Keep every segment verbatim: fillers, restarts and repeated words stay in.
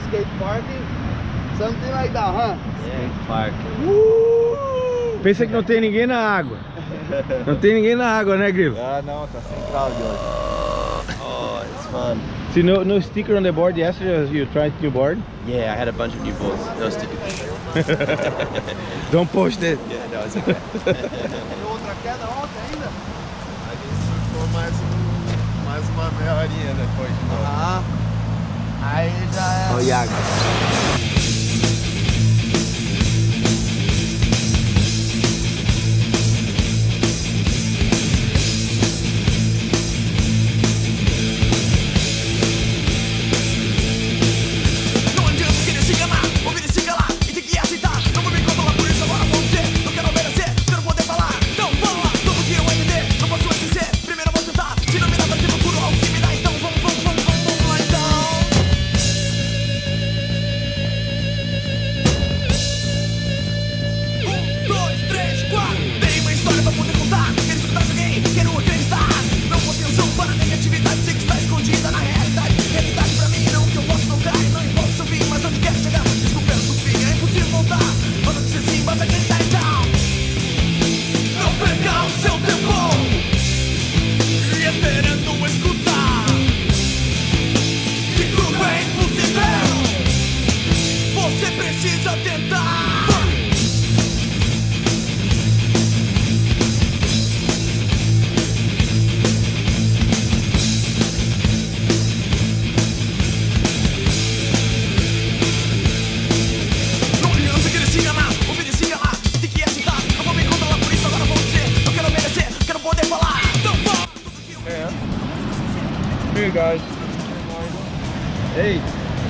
skate park, something like that, huh? Skate park. Uh! Pensa que não tem ninguém na água. Não tem ninguém na água, né, Grilo? Ah, não, tá sem crowd hoje. Oh, it's fun. See, no, no sticker on the board yesterday. You tried new board? Yeah, I had a bunch of new boards. No stickers. Don't post it. Yeah, no, it's okay. Outra queda ontem ainda? A gente surfou mais, um, mais uma meia horinha depois de novo. Ah, aí já é. Olha o Yago. Hey guys. Hey.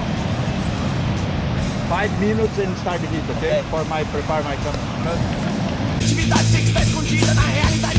Five minutes and start the heat, okay? For my prepare my camera. Atividade que está escondida na realidade.